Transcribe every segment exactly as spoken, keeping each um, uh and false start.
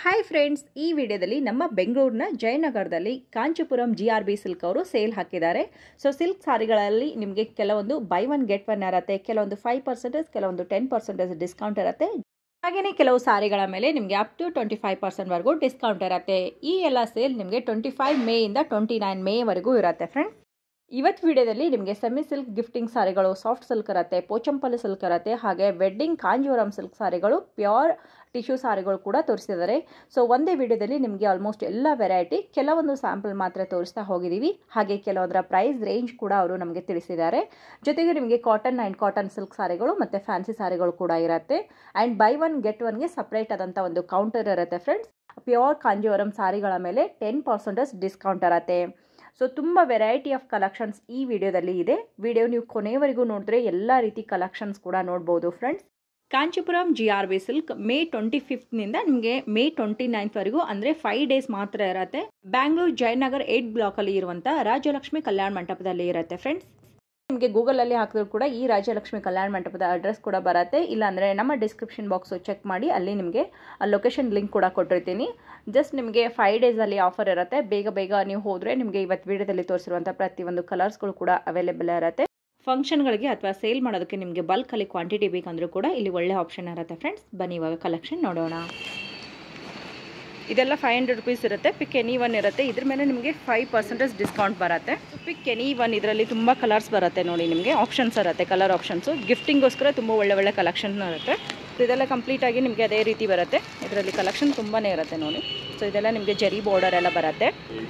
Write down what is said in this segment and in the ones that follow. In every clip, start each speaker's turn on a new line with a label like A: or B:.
A: Hi friends, ಈ ವಿಡಿಯೋದಲ್ಲಿ ನಮ್ಮ ಬೆಂಗಳೂರಿನ ಜಯನಗರದಲ್ಲಿ Kanchipuram G R B silk ಅವರು ಸೇಲ್ ಹಾಕಿದ್ದಾರೆ. ಸೊ ಸಿಲ್ಕ್ ಸಾರಿಗಳಲ್ಲಿ ನಿಮಗೆ ಕೆಲವೊಂದು ಬೈ ಒನ್ ಗೆಟ್ ಒನ್ ಇರುತ್ತೆ, ಕೆಲವೊಂದು ಫೈವ್ ಪರ್ಸೆಂಟೇಜ್ ಕೆಲವೊಂದು ಟೆನ್ ಪರ್ಸೆಂಟೇಜ್ ಡಿಸ್ಕೌಂಟ್ ಇರುತ್ತೆ. ಹಾಗೆಯೇ ಕೆಲವು ಸಾರಿಗಳ ಮೇಲೆ ನಿಮಗೆ ಅಪ್ ಟು ಟ್ವೆಂಟಿ ಫೈವ್ ಪರ್ಸೆಂಟ್ವರೆಗೂ ಡಿಸ್ಕೌಂಟ್ ಇರುತ್ತೆ. ಈ ಎಲ್ಲ ಸೇಲ್ ನಿಮಗೆ ಟ್ವೆಂಟಿ ಫೈವ್ ಮೇಯಿಂದ ಟ್ವೆಂಟಿ ನೈನ್ ಮೇವರೆಗೂ ಇರುತ್ತೆ ಫ್ರೆಂಡ್ಸ್. ಇವತ್ತು ವಿಡಿಯೋದಲ್ಲಿ ನಿಮಗೆ ಸೆಮಿ ಸಿಲ್ಕ್ ಗಿಫ್ಟಿಂಗ್ ಸಾರಿಗಳು, ಸಾಫ್ಟ್ ಸಿಲ್ಕ್ ಇರುತ್ತೆ, ಪೋಚಂಪಲ್ಲಿ ಸಿಲ್ಕ್ ಇರುತ್ತೆ, ಹಾಗೆ ವೆಡ್ಡಿಂಗ್ ಕಾಂಜೀವರಂ ಸಿಲ್ಕ್ ಸಾರಿಗಳು, ಪ್ಯೂರ್ ಟಿಶ್ಯೂ ಸಾರಿಗಳು ಕೂಡ ತೋರಿಸಿದ್ದಾರೆ. ಸೊ ಒಂದೇ ವಿಡಿಯೋದಲ್ಲಿ ನಿಮಗೆ ಆಲ್ಮೋಸ್ಟ್ ಎಲ್ಲ ವೆರೈಟಿ ಕೆಲವೊಂದು ಸ್ಯಾಂಪಲ್ ಮಾತ್ರ ತೋರಿಸ್ತಾ ಹೋಗಿದ್ದೀವಿ. ಹಾಗೆ ಕೆಲವೊಂದರ ಪ್ರೈಸ್ ರೇಂಜ್ ಕೂಡ ಅವರು ನಮಗೆ ತಿಳಿಸಿದ್ದಾರೆ. ಜೊತೆಗೆ ನಿಮಗೆ ಕಾಟನ್ ಆ್ಯಂಡ್ ಕಾಟನ್ ಸಿಲ್ಕ್ ಸಾರಿಗಳು ಮತ್ತು ಫ್ಯಾನ್ಸಿ ಸಾರಿಗಳು ಕೂಡ ಇರುತ್ತೆ. ಆ್ಯಂಡ್ ಬೈ ಒನ್ ಗೆಟ್ ಒನ್ಗೆ ಸಪ್ರೇಟ್ ಆದಂಥ ಒಂದು ಕೌಂಟರ್ ಇರುತ್ತೆ ಫ್ರೆಂಡ್ಸ್. ಪ್ಯೂರ್ ಕಾಂಜೀವರಂ ಸಾರಿಗಳ ಮೇಲೆ ಟೆನ್ ಪರ್ಸೆಂಟೇಜ್ ಡಿಸ್ಕೌಂಟ್ ಇರುತ್ತೆ. ಸೊ ತುಂಬ ವೆರೈಟಿ ಆಫ್ ಕಲೆಕ್ಷನ್ಸ್ ಈ ವಿಡಿಯೋದಲ್ಲಿ ಇದೆ. ವಿಡಿಯೋ ನೀವು ಕೊನೆಯವರೆಗೂ ನೋಡಿದ್ರೆ ಎಲ್ಲ ರೀತಿ ಕಲೆಕ್ಷನ್ಸ್ ಕೂಡ ನೋಡ್ಬೋದು friends. Kanchipuram G R B silk May twenty ಫಿಫ್ತ್ನಿಂದ ನಿಮಗೆ ಮೇ ಟ್ವೆಂಟಿ ನೈನ್ತ್ವರೆಗೂ ಅಂದರೆ ಫೈವ್ ಡೇಸ್ ಮಾತ್ರ ಇರುತ್ತೆ. ಬ್ಯಾಂಗ್ಳೂರ್ ಜಯನಗರ್ ಏಟ್ ಬ್ಲಾಕಲ್ಲಿ ಇರುವಂಥ ರಾಜಲಕ್ಷ್ಮಿ ಕಲ್ಯಾಣ ಮಂಟಪದಲ್ಲಿ ಇರುತ್ತೆ ಫ್ರೆಂಡ್ಸ್. ನಿಮಗೆ ಗೂಗಲಲ್ಲಿ ಹಾಕಿದ್ರು ಕೂಡ ಈ ರಾಜಲಕ್ಷ್ಮಿ ಕಲ್ಯಾಣ ಮಂಟಪದ ಅಡ್ರೆಸ್ ಕೂಡ ಬರುತ್ತೆ. ಇಲ್ಲಾಂದರೆ ನಮ್ಮ ಡಿಸ್ಕ್ರಿಪ್ಷನ್ ಬಾಕ್ಸು ಚೆಕ್ ಮಾಡಿ, ಅಲ್ಲಿ ನಿಮಗೆ ಲೊಕೇಶನ್ ಲಿಂಕ್ ಕೂಡ ಕೊಟ್ಟಿರ್ತೀನಿ. ಜಸ್ಟ್ ನಿಮಗೆ ಫೈವ್ ಡೇಸಲ್ಲಿ ಆಫರ್ ಇರುತ್ತೆ. ಬೇಗ ಬೇಗ ನೀವು ಹೋದರೆ ನಿಮಗೆ ಇವತ್ತು ವಿಡಿಯೋದಲ್ಲಿ ತೋರಿಸಿರುವಂಥ ಪ್ರತಿಯೊಂದು ಕಲರ್ಸ್ಗಳು ಕೂಡ ಅವೈಲೇಬಲ್ ಇರುತ್ತೆ. ಫಂಕ್ಷನ್ಗಳಿಗೆ ಅಥವಾ ಸೇಲ್ ಮಾಡೋದಕ್ಕೆ ನಿಮಗೆ ಬಲ್ಕಲ್ಲಿ ಕ್ವಾಂಟಿಟಿ ಬೇಕಂದ್ರೂ ಕೂಡ ಇಲ್ಲಿ ಒಳ್ಳೆ ಆಪ್ಷನ್ ಇರುತ್ತೆ ಫ್ರೆಂಡ್ಸ್. ಬನ್ನಿ ಇವಾಗ ಕಲೆಕ್ಷನ್ ನೋಡೋಣ. ಇದೆಲ್ಲ ಫೈವ್ ಹಂಡ್ರೆಡ್ ರುಪೀಸ್ ಇರುತ್ತೆ. ಪಿಕ್ ಎನಿ ಒನ್ ಇರುತ್ತೆ. ಇದ್ರ ಮೇಲೆ ನಿಮಗೆ ಫೈವ್ ಪರ್ಸೆಂಟೇಜ್ ಡಿಸ್ಕೌಂಟ್ ಬರುತ್ತೆ. ಪಿಕ್ ಎನಿ ಒನ್ ಇದರಲ್ಲಿ ತುಂಬ ಕಲರ್ಸ್ ಬರುತ್ತೆ ನೋಡಿ, ನಿಮಗೆ ಆಪ್ಷನ್ಸ್ ಇರುತ್ತೆ, ಕಲರ್ ಆಪ್ಷನ್ಸು. ಗಿಫ್ಟಿಂಗೋಸ್ಕರ ತುಂಬ ಒಳ್ಳೆ ಒಳ್ಳೆ ಕಲೆಕ್ಷನ್ ಇರುತ್ತೆ. ಸೊ ಇದೆಲ್ಲ ಕಂಪ್ಲೀಟಾಗಿ ನಿಮಗೆ ಅದೇ ರೀತಿ ಬರುತ್ತೆ. ಇದರಲ್ಲಿ ಕಲೆಕ್ಷನ್ ತುಂಬಾ ಇರುತ್ತೆ ನೋಡಿ. ಸೊ ಇದೆಲ್ಲ ನಿಮಗೆ ಜರಿ ಬಾರ್ಡರ್ ಎಲ್ಲ ಬರುತ್ತೆ.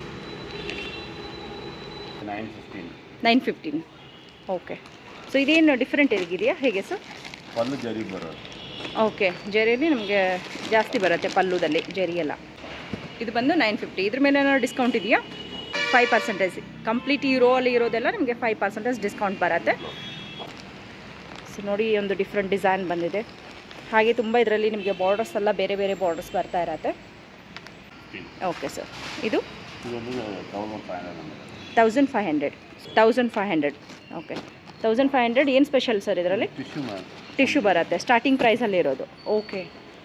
A: Nine fifteen okay. ಸೊ ಇದೇನು ಡಿಫ್ರೆಂಟ್ ಇದೆಯಾ ಹೇಗೆ ಸರ್?
B: ಪಲ್ಲು ಜರಿ ಬರೋದು.
A: ಓಕೆ, ಜರಿಯಲ್ಲಿ ನಿಮಗೆ ಜಾಸ್ತಿ ಬರುತ್ತೆ ಪಲ್ಲುದಲ್ಲಿ ಜರಿ ಎಲ್ಲ. ಇದು ಬಂದು ನೈನ್ ಫಿಫ್ಟಿ. ಇದ್ರ ಮೇಲೆ ಏನಾದ್ರು ಡಿಸ್ಕೌಂಟ್ ಇದೆಯಾ? ಫೈವ್ ಪರ್ಸೆಂಟೇಜ್ ಕಂಪ್ಲೀಟ್ ಯೂರೋ ಅಲ್ಲಿ ಇರೋದೆಲ್ಲ ನಿಮಗೆ ಫೈವ್ ಪರ್ಸೆಂಟೇಜ್ ಡಿಸ್ಕೌಂಟ್ ಬರುತ್ತೆ. ಸೊ ನೋಡಿ, ಒಂದು ಡಿಫ್ರೆಂಟ್ ಡಿಸೈನ್ ಬಂದಿದೆ. ಹಾಗೆ ತುಂಬ ಇದರಲ್ಲಿ ನಿಮಗೆ ಬಾರ್ಡರ್ಸ್ ಎಲ್ಲ ಬೇರೆ ಬೇರೆ ಬಾರ್ಡರ್ಸ್ ಬರ್ತಾ ಇರತ್ತೆ. ಓಕೆ ಸರ್, ಇದು thousand five hundred thousand five hundred okay. Thousand five hundred ಏನು ಸ್ಪೆಷಲ್ ಸರ್ ಇದರಲ್ಲಿ? ಟಿಶ್ಯೂ ಬರುತ್ತೆ ಸ್ಟಾರ್ಟಿಂಗ್ ಪ್ರೈಸಲ್ಲಿ ಇರೋದು. ಓಕೆ,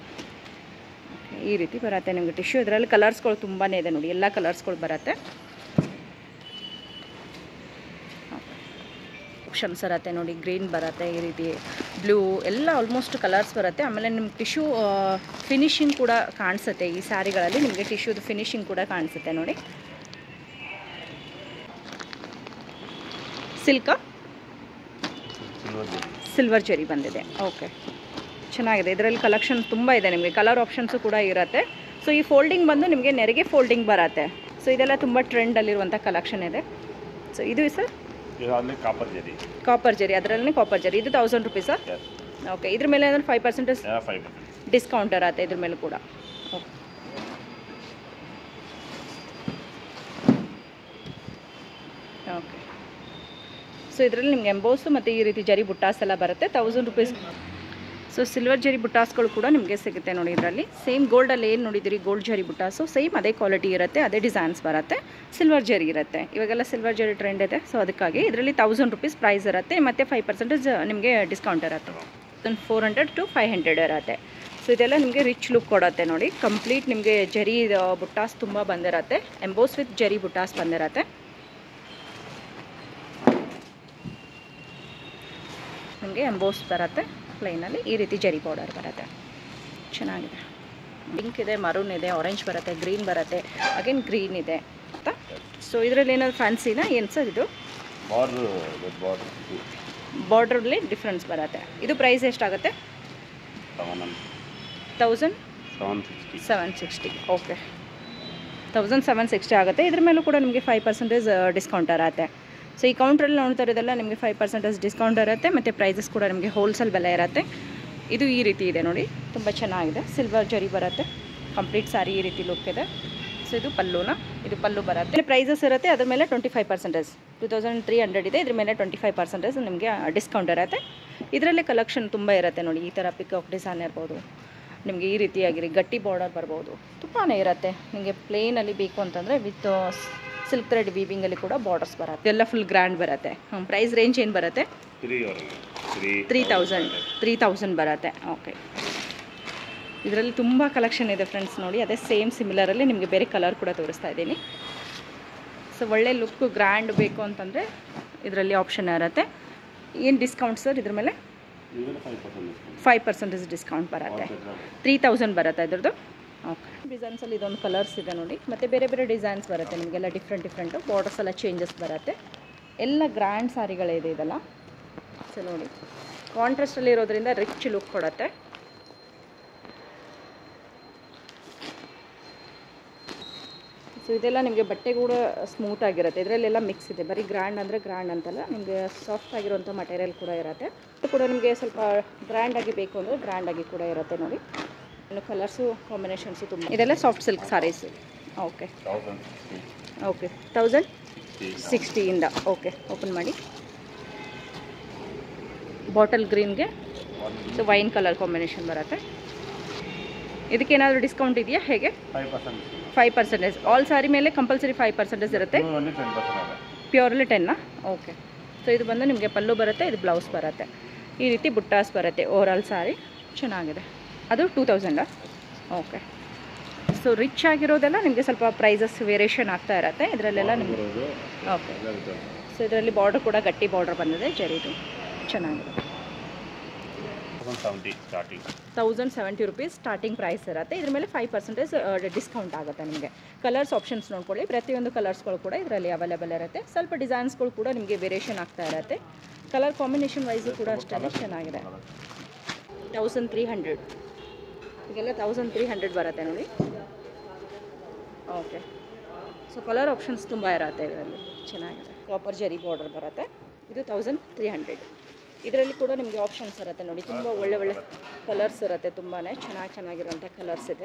A: ಈ ರೀತಿ ಬರುತ್ತೆ ನಿಮಗೆ ಟಿಶ್ಯೂ. ಇದರಲ್ಲಿ ಕಲರ್ಸ್ಗಳು ತುಂಬಾ ಇದೆ ನೋಡಿ, ಎಲ್ಲ ಕಲರ್ಸ್ಗಳು ಬರುತ್ತೆ. ಆಪ್ಷನ್ಸ್ ಇರುತ್ತೆ ನೋಡಿ, ಗ್ರೀನ್ ಬರುತ್ತೆ, ಈ ರೀತಿ ಬ್ಲೂ ಎಲ್ಲ ಆಲ್ಮೋಸ್ಟ್ ಕಲರ್ಸ್ ಬರುತ್ತೆ. ಆಮೇಲೆ ನಿಮ್ಗೆ ಟಿಶ್ಯೂ ಫಿನಿಶಿಂಗ್ ಕೂಡ ಕಾಣಿಸುತ್ತೆ. ಈ ಸ್ಯಾರಿಗಳಲ್ಲಿ ನಿಮಗೆ ಟಿಶ್ಯೂದು ಫಿನಿಶಿಂಗ್ ಕೂಡ ಕಾಣಿಸುತ್ತೆ ನೋಡಿ. ಸಿಲ್ಕ ಸಿಲ್ವರ್ ಜರಿ ಬಂದಿದೆ. ಓಕೆ, ಚೆನ್ನಾಗಿದೆ. ಇದರಲ್ಲಿ ಕಲೆಕ್ಷನ್ ತುಂಬ ಇದೆ ನಿಮಗೆ, ಕಲರ್ ಆಪ್ಷನ್ಸು ಕೂಡ ಇರುತ್ತೆ. ಸೊ ಈ ಫೋಲ್ಡಿಂಗ್ ಬಂದು ನಿಮಗೆ ನೆರಿಗೆ ಫೋಲ್ಡಿಂಗ್ ಬರುತ್ತೆ. ಸೊ ಇದೆಲ್ಲ ತುಂಬ ಟ್ರೆಂಡಲ್ಲಿರುವಂಥ ಕಲೆಕ್ಷನ್ ಇದೆ. ಸೊ ಇದು sir
B: copper zari.
A: Copper zari ಅದರಲ್ಲಿ ಕಾಪರ್ ಜರಿ. ಇದು ತೌಸಂಡ್ ರುಪೀಸಾ? ಓಕೆ. ಇದ್ರ ಮೇಲೆ ಏನಾದ್ರು ಫೈವ್ ಪರ್ಸೆಂಟೇಜ್ ಡಿಸ್ಕೌಂಟ್ ಇರುತ್ತೆ ಇದ್ರ ಮೇಲೆ ಕೂಡ. Okay, okay. ಸೊ ಇದರಲ್ಲಿ ನಿಮ್ಗೆ ಎಂಬೋಸು ಮತ್ತು ಈ ರೀತಿ ಜರಿ ಬುಟ್ಟಾಸ್ ಎಲ್ಲ ಬರುತ್ತೆ. Thousand rupees. ಸೊ ಸಿಲ್ವರ್ ಜರಿ ಬುಟ್ಟಾಸ್ಗಳು ಕೂಡ ನಿಮಗೆ ಸಿಗುತ್ತೆ ನೋಡಿ. ಇದರಲ್ಲಿ ಸೇಮ್ ಗೋಲ್ಡಲ್ಲಿ ಏನು ನೋಡಿದಿರಿ ಗೋಲ್ಡ್ ಜರಿ ಬುಟ್ಟಾಸು ಸೇಮ್ ಅದೇ ಕ್ವಾಲಿಟಿ ಇರುತ್ತೆ, ಅದೇ ಡಿಸೈನ್ಸ್ ಬರುತ್ತೆ. ಸಿಲ್ವರ್ ಜರಿ ಇರುತ್ತೆ. ಇವಾಗೆಲ್ಲ ಸಿಲ್ವರ್ ಜರಿ ಟ್ರೆಂಡ್ ಇದೆ. ಸೊ ಅದಕ್ಕಾಗಿ ಇದರಲ್ಲಿ ತೌಸಂಡ್ ರುಪೀಸ್ ಪ್ರೈಸ್ ಇರುತ್ತೆ ಮತ್ತು ಫೈವ್ ಪರ್ಸೆಂಟೇಜ್ ನಿಮಗೆ ಡಿಸ್ಕೌಂಟ್ ಇರುತ್ತೆ. Thousand four hundred to five hundred ಇರುತ್ತೆ. ಸೊ ಇದೆಲ್ಲ ನಿಮಗೆ ರಿಚ್ ಲುಕ್ ಕೊಡುತ್ತೆ ನೋಡಿ. ಕಂಪ್ಲೀಟ್ ನಿಮಗೆ ಜರಿ ಬುಟ್ಟಾಸ್ ತುಂಬ ಬಂದಿರುತ್ತೆ. ಎಂಬೋಸ್ ವಿತ್ ಜರಿ ಬುಟ್ಟಾಸ್ ಬಂದಿರುತ್ತೆ. ನಿಮಗೆ ಎಂಬೋಸ್ ಬರುತ್ತೆ ಪ್ಲೈನಲ್ಲಿ, ಈ ರೀತಿ ಜರಿ ಬಾರ್ಡರ್ ಬರುತ್ತೆ. ಚೆನ್ನಾಗಿದೆ. ಪಿಂಕ್ ಇದೆ, ಮರೂನ್ ಇದೆ, ಆರೆಂಜ್ ಬರುತ್ತೆ, ಗ್ರೀನ್ ಬರುತ್ತೆ, ಅಗೇನ್ ಗ್ರೀನ್ ಇದೆ ಅಂತ. ಸೊ ಇದರಲ್ಲಿ ಏನಾದ್ರು ಫ್ಯಾನ್ಸಿನ ಏನು ಸರ್? ಇದು ಬಾರ್ಡ್ರಲ್ಲಿ ಡಿಫ್ರೆನ್ಸ್ ಬರುತ್ತೆ. ಇದು ಪ್ರೈಸ್ ಎಷ್ಟಾಗುತ್ತೆ? Thousand seven sixty okay. Thousand seven sixty ಆಗುತ್ತೆ. ಇದ್ರ ಮೇಲೂ ಕೂಡ ನಿಮಗೆ ಫೈವ್ ಪರ್ಸೆಂಟೇಜ್ ಡಿಸ್ಕೌಂಟ್ ಇರುತ್ತೆ. ಸೊ ಈ ಕೌಂಟ್ರಲ್ಲಿ ನೋಡ್ತಾ ಇರೋದೆಲ್ಲ ನಿಮಗೆ ಫೈವ್ ಪರ್ಸೆಂಟೇಜ್ ಡಿಸ್ಕೌಂಟ್ ಇರುತ್ತೆ ಮತ್ತು ಪ್ರೈಸಸ್ ಕೂಡ ನಿಮಗೆ ಹೋಲ್ಸೇಲ್ ಬೆಲೆ ಇರುತ್ತೆ. ಇದು ಈ ರೀತಿ ಇದೆ ನೋಡಿ, ತುಂಬ ಚೆನ್ನಾಗಿದೆ. ಸಿಲ್ವರ್ ಜರಿ ಬರುತ್ತೆ. ಕಂಪ್ಲೀಟ್ ಸಾರಿ ಈ ರೀತಿ ಲುಕ್ ಇದೆ. ಸೊ ಇದು ಪಲ್ಲುನ, ಇದು ಪಲ್ಲು ಬರುತ್ತೆ. ಪ್ರೈಸಸ್ ಇರುತ್ತೆ. ಅದ್ರ ಮೇಲೆ twenty five percentage two thousand three hundred ಇದೆ. ಇದ್ರ ಮೇಲೆ ಟ್ವೆಂಟಿ ಫೈವ್ ಪರ್ಸೆಂಟೇಜ್ ನಿಮಗೆ ಡಿಸ್ಕೌಂಟ್ ಇರುತ್ತೆ. ಇದರಲ್ಲಿ ಕಲೆಕ್ಷನ್ ತುಂಬ ಇರುತ್ತೆ ನೋಡಿ. ಈ ಥರ ಪಿಕಾಕ್ ಡಿಸೈನ್ ಇರ್ಬೋದು, ನಿಮಗೆ ಈ ರೀತಿಯಾಗಿರಿ ಗಟ್ಟಿ ಬಾರ್ಡರ್ ಬರ್ಬೋದು, ತುಂಬಾ ಇರುತ್ತೆ. ನಿಮಗೆ ಪ್ಲೇನಲ್ಲಿ ಬೇಕು ಅಂತಂದರೆ ವಿತ್ ಸಿಲ್ಕ್ ಥ್ರೆಡ್ ವೀವಿಂಗಲ್ಲಿ ಕೂಡ ಬಾರ್ಡರ್ಸ್ ಬರುತ್ತೆ. ಎಲ್ಲ ಫುಲ್ ಗ್ರ್ಯಾಂಡ್ ಬರುತ್ತೆ. ಹ್ಞೂ, ಪ್ರೈಸ್ ರೇಂಜ್ ಏನು ಬರುತ್ತೆ? ತ್ರೀ ತೌಸಂಡ್ ತ್ರೀ ತೌಸಂಡ್ ಬರುತ್ತೆ. ಓಕೆ, ಇದರಲ್ಲಿ ತುಂಬ ಕಲೆಕ್ಷನ್ ಇದೆ ಫ್ರೆಂಡ್ಸ್ ನೋಡಿ. ಅದೇ ಸೇಮ್ ಸಿಮಿಲರಲ್ಲಿ ನಿಮಗೆ ಬೇರೆ ಕಲರ್ ಕೂಡ ತೋರಿಸ್ತಾ ಇದ್ದೀನಿ. ಸೊ ಒಳ್ಳೆ ಲುಕ್ ಗ್ರ್ಯಾಂಡ್ ಬೇಕು ಅಂತಂದರೆ ಇದರಲ್ಲಿ ಆಪ್ಷನ್ ಇರುತ್ತೆ. ಏನು ಡಿಸ್ಕೌಂಟ್ ಸರ್ ಇದ್ರ ಮೇಲೆ? ಫೈವ್ ಪರ್ಸೆಂಟೇಜ್ ಡಿಸ್ಕೌಂಟ್ ಬರುತ್ತೆ. ತ್ರೀ ತೌಸಂಡ್ ಬರುತ್ತೆ ಇದ್ರದ್ದು. ಓಕೆ, ಡಿಸೈನ್ಸಲ್ಲಿ ಇದೊಂದು ಕಲರ್ಸ್ ಇದೆ ನೋಡಿ. ಮತ್ತು ಬೇರೆ ಬೇರೆ ಡಿಸೈನ್ಸ್ ಬರುತ್ತೆ ನಿಮಗೆಲ್ಲ, ಡಿಫ್ರೆಂಟ್ ಡಿಫ್ರೆಂಟು ಬಾರ್ಡರ್ಸ್ ಎಲ್ಲ ಚೇಂಜಸ್ ಬರುತ್ತೆ. ಎಲ್ಲ ಗ್ರ್ಯಾಂಡ್ ಸಾರಿಗಳಿದೆ ಇದೆಲ್ಲ. ಸೊ ನೋಡಿ, ಕಾಂಟ್ರಾಸ್ಟಲ್ಲಿ ಇರೋದ್ರಿಂದ ರಿಚ್ ಲುಕ್ ಕೊಡುತ್ತೆ. ಸೊ ಇದೆಲ್ಲ ನಿಮಗೆ ಬಟ್ಟೆ ಕೂಡ ಸ್ಮೂತ್ ಆಗಿರುತ್ತೆ. ಇದರಲ್ಲೆಲ್ಲ ಮಿಕ್ಸ್ ಇದೆ. ಬರೀ ಗ್ರ್ಯಾಂಡ್ ಅಂದರೆ ಗ್ರ್ಯಾಂಡ್ ಅಂತಲ್ಲ, ನಿಮಗೆ ಸಾಫ್ಟ್ ಆಗಿರುವಂಥ ಮಟೀರಿಯಲ್ ಕೂಡ ಇರುತ್ತೆ. ಇದು ಕೂಡ ನಿಮಗೆ ಸ್ವಲ್ಪ ಗ್ರ್ಯಾಂಡಾಗಿ ಬೇಕು ಅಂದರೆ ಗ್ರ್ಯಾಂಡಾಗಿ ಕೂಡ ಇರುತ್ತೆ ನೋಡಿ. ಇನ್ನು ಕಲರ್ಸು ಕಾಂಬಿನೇಷನ್ಸು ತುಂಬ. ಇದೆಲ್ಲ soft silk saris. Okay okay, thousand ಸಿಕ್ಸ್ಟಿಯಿಂದ. ಓಕೆ, ಓಪನ್ ಮಾಡಿ. ಬಾಟಲ್ ಗ್ರೀನ್ಗೆ ಸೊ ವೈನ್ ಕಲರ್ ಕಾಂಬಿನೇಷನ್ ಬರುತ್ತೆ. ಇದಕ್ಕೇನಾದರೂ ಡಿಸ್ಕೌಂಟ್ ಇದೆಯಾ ಹೇಗೆ? ಫೈವ್ ಪರ್ಸೆಂಟೇಜ್ ಆಲ್ ಸಾರಿ ಮೇಲೆ ಕಂಪಲ್ಸರಿ ಫೈವ್ ಪರ್ಸೆಂಟೇಜ್ ಇರುತ್ತೆ. ಪ್ಯೂರ್ಲಿ ಟೆನ್ನಾ? ಓಕೆ. ಸೊ ಇದು ಬಂದು ನಿಮಗೆ ಪಲ್ಲು ಬರುತ್ತೆ, ಇದು ಬ್ಲೌಸ್ ಬರುತ್ತೆ. ಈ ರೀತಿ ಬುಟ್ಟಾಸ್ ಬರುತ್ತೆ ಓವರಾಲ್ ಸಾರಿ. ಚೆನ್ನಾಗಿದೆ. ಅದು ಟೂ ತೌಸಂಡಾ? ಓಕೆ. ಸೊ ರಿಚ್ ಆಗಿರೋದೆಲ್ಲ ನಿಮಗೆ ಸ್ವಲ್ಪ ಪ್ರೈಸಸ್ ವೇರಿಯೇಷನ್ ಆಗ್ತಾ ಇರುತ್ತೆ ಇದರಲ್ಲೆಲ್ಲ ನಿಮಗೆ. ಓಕೆ. ಸೊ ಇದರಲ್ಲಿ ಬಾರ್ಡರ್ ಕೂಡ ಗಟ್ಟಿ ಬಾರ್ಡರ್ ಬಂದಿದೆ ಜರಿದು. ಚೆನ್ನಾಗಿದೆ. Thousand seventy rupees starting price ಇರುತ್ತೆ. ಇದ್ರ ಮೇಲೆ ಫೈವ್ ಪರ್ಸೆಂಟೇಜ್ ಡಿಸ್ಕೌಂಟ್ ಆಗುತ್ತೆ ನಿಮಗೆ. ಕಲರ್ಸ್ ಆಪ್ಷನ್ಸ್ ನೋಡ್ಕೊಳ್ಳಿ. ಪ್ರತಿಯೊಂದು ಕಲರ್ಸ್ಗಳು ಕೂಡ ಇದರಲ್ಲಿ ಅವೈಲೇಬಲ್ ಇರುತ್ತೆ. ಸ್ವಲ್ಪ ಡಿಸೈನ್ಸ್ಗಳು ಕೂಡ ನಿಮಗೆ ವೇರಿಯೇಷನ್ ಆಗ್ತಾ ಇರುತ್ತೆ. ಕಲರ್ ಕಾಂಬಿನೇಷನ್ ವೈಸು ಕೂಡ ಅಷ್ಟೇ ಚೆನ್ನಾಗಿದೆ. ತೌಸಂಡ್ ತ್ರೀ ಹಂಡ್ರೆಡ್ ಈಗೆಲ್ಲ ತೌಸಂಡ್ ತ್ರೀ ಹಂಡ್ರೆಡ್ ಬರುತ್ತೆ ನೋಡಿ. ಓಕೆ. ಸೊ ಕಲರ್ ಆಪ್ಷನ್ಸ್ ತುಂಬ ಇರುತ್ತೆ ಇದರಲ್ಲಿ. ಚೆನ್ನಾಗಿದೆ. ಕಾಪರ್ ಜರಿ ಬಾರ್ಡರ್ ಬರುತ್ತೆ. ಇದು ತೌಸಂಡ್ ತ್ರೀ ಹಂಡ್ರೆಡ್. ಇದರಲ್ಲಿ ಕೂಡ ನಿಮಗೆ ಆಪ್ಷನ್ಸ್ ಇರುತ್ತೆ ನೋಡಿ. ತುಂಬ ಒಳ್ಳೆ ಒಳ್ಳೆ ಕಲರ್ಸ್ ಇರುತ್ತೆ. ತುಂಬಾ ಚೆನ್ನಾಗಿ ಚೆನ್ನಾಗಿರೋಂಥ ಕಲರ್ಸ್ ಇದೆ.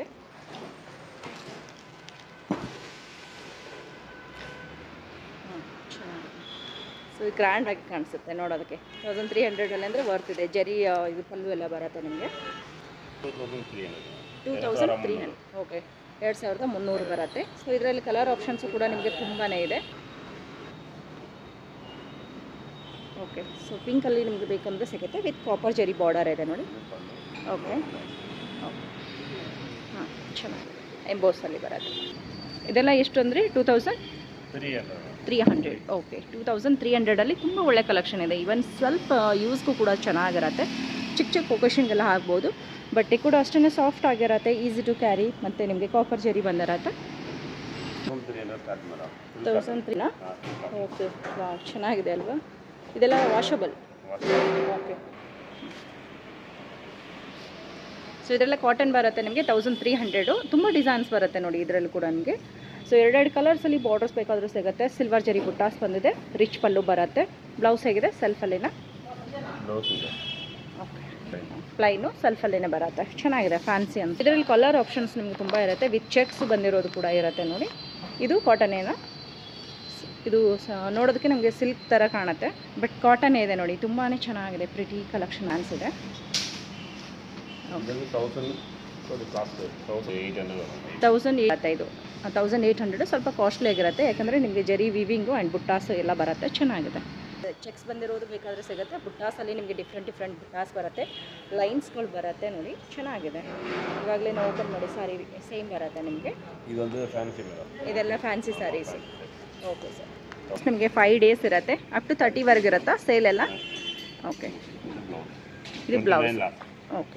A: ಹಾಂ, ಚೆನ್ನಾಗಿದೆ. ಸೊ ಇದು ಗ್ರ್ಯಾಂಡಾಗಿ ಕಾಣಿಸುತ್ತೆ ನೋಡೋದಕ್ಕೆ. ತೌಸಂಡ್ ತ್ರೀ ಹಂಡ್ರೆಡಲ್ಲಿ ಅಂದರೆ ವರ್ತ್ ಇದೆ. ಜರಿ ಇದು ಪಲ್ಲು ಎಲ್ಲ ಬರುತ್ತೆ ನಿಮಗೆ. Two thousand three hundred. Okay, ಎರಡು ಸಾವಿರದ ಮುನ್ನೂರು ಬರುತ್ತೆ. ಸೊ ಇದರಲ್ಲಿ ಕಲರ್ ಆಪ್ಷನ್ಸು ಕೂಡ ನಿಮಗೆ ತುಂಬಾ ಇದೆ. ಓಕೆ. ಸೊ ಪಿಂಕಲ್ಲಿ ನಿಮಗೆ ಬೇಕಂದರೆ ಸಿಗುತ್ತೆ. ವಿತ್ ಕಾಪರ್ ಜರಿ ಬಾರ್ಡರ್ ಇದೆ ನೋಡಿ. ಓಕೆ ಓಕೆ ಹಾಂ, ಚೆನ್ನಾಗಿದೆ. ಎಂಬೋಸಲ್ಲಿ ಬರುತ್ತೆ. ಇದೆಲ್ಲ ಎಷ್ಟು ಅಂದರೆ two thousand three hundred. Okay, two thousand three ಹಂಡ್ರೆಡಲ್ಲಿ ತುಂಬ ಒಳ್ಳೆ ಕಲೆಕ್ಷನ್ ಇದೆ. ಈವನ್ ಸ್ವಲ್ಪ ಯೂಸ್ಗೂ ಕೂಡ ಚೆನ್ನಾಗಿರುತ್ತೆ. ಚಿಕ್ಕ ಚಿಕ್ಕ ಒಕೇಶನ್ಗೆಲ್ಲ ಆಗ್ಬೋದು. ಬಟ್ಟೆ ಕೂಡ ಅಷ್ಟೇ ಸಾಫ್ಟ್ ಆಗಿರುತ್ತೆ, ಈಸಿ ಟು ಕ್ಯಾರಿ. ಮತ್ತು ನಿಮಗೆ ಕಾಪರ್ ಜರಿ ಬಂದಿರತ್ತೆ. ತೌಸಂಡ್ ತ್ರೀನಾ? ಓಕೆ, ವಾ, ಚೆನ್ನಾಗಿದೆ ಅಲ್ವಾ? ಇದೆಲ್ಲ ವಾಷಬಲ್. ಓಕೆ. ಸೊ ಇದೆಲ್ಲ ಕಾಟನ್ ಬರುತ್ತೆ ನಿಮಗೆ. Thousand three hundred. ತುಂಬ ಡಿಸೈನ್ಸ್ ಬರುತ್ತೆ ನೋಡಿ ಇದರಲ್ಲಿ ಕೂಡ ನಿಮಗೆ. ಸೊ ಎರಡೆರಡು ಕಲರ್ಸಲ್ಲಿ ಬಾರ್ಡರ್ಸ್ ಬೇಕಾದರೂ ಸಿಗುತ್ತೆ. ಸಿಲ್ವರ್ ಜರಿ ಬುಟ್ಟಾಸ್ ಬಂದಿದೆ. ರಿಚ್ ಪಲ್ಲು ಬರುತ್ತೆ. ಬ್ಲೌಸ್ ಹೇಗಿದೆ? ಸೆಲ್ಫಲ್ಲಿನ? ಓಕೆ, ಪ್ಲೈನು ಸೆಲ್ಫಲ್ಲಿನೇ ಬರುತ್ತೆ. ಚೆನ್ನಾಗಿದೆ, ಫ್ಯಾನ್ಸಿ ಅಂತ. ಇದರಲ್ಲಿ ಕಲರ್ ಆಪ್ಷನ್ಸ್ ನಿಮಗೆ ತುಂಬ ಇರುತ್ತೆ. ವಿತ್ ಚೆಕ್ಸ್ ಬಂದಿರೋದು ಕೂಡ ಇರುತ್ತೆ ನೋಡಿ. ಇದು ಕಾಟನ್ ಏನಾ? ಇದು ನೋಡೋದಕ್ಕೆ ನಮಗೆ ಸಿಲ್ಕ್ ಥರ ಕಾಣುತ್ತೆ, ಬಟ್ ಕಾಟನ್ ಇದೆ ನೋಡಿ. ತುಂಬಾ ಚೆನ್ನಾಗಿದೆ. ಪ್ರಿಟಿ ಕಲೆಕ್ಷನ್ ಅನಿಸಿದೆ. ತೌಸಂಡ್ ಏಯ್ಟೈದು ತೌಸಂಡ್ ಏಯ್ಟ್ ಹಂಡ್ರೆಡ್ ಸ್ವಲ್ಪ ಕಾಸ್ಟ್ಲಿ ಆಗಿರುತ್ತೆ. ಯಾಕಂದರೆ ನಿಮಗೆ ಜರಿ ವಿವಿಂಗು ಆ್ಯಂಡ್ ಬುಟ್ಟಾಸ್ ಎಲ್ಲ ಬರುತ್ತೆ. ಚೆನ್ನಾಗಿದೆ. ಚೆಕ್ಸ್ ಬಂದಿರೋದು ಬೇಕಾದರೆ ಸಿಗುತ್ತೆ. ಬುಟ್ಟಾಸಲ್ಲಿ ನಿಮಗೆ ಡಿಫ್ರೆಂಟ್ ಡಿಫ್ರೆಂಟ್ ಬುಟ್ಟಾಸ್ ಬರುತ್ತೆ. ಲೈನ್ಸ್ಗಳು ಬರುತ್ತೆ ನೋಡಿ. ಚೆನ್ನಾಗಿದೆ. ಇವಾಗಲೇ ನಾವು ಓಪನ್ ಮಾಡಿ ಸಾರಿ ಸೇಮ್ ಬರುತ್ತೆ ನಿಮಗೆ. ಇದೆಲ್ಲ ಫ್ಯಾನ್ಸಿ ಸ್ಯಾರೀಸ್. Okay sir. ನಿಮಗೆ ಫೈವ್ ಡೇಸ್ ಇರುತ್ತೆ. ಅಪ್ ಟು ತರ್ಟಿವರೆಗೆ ಇರುತ್ತಾ ಸೇಲ್ ಎಲ್ಲ? ಓಕೆ. ಇದು ಬ್ಲೌಸ್. ಓಕೆ.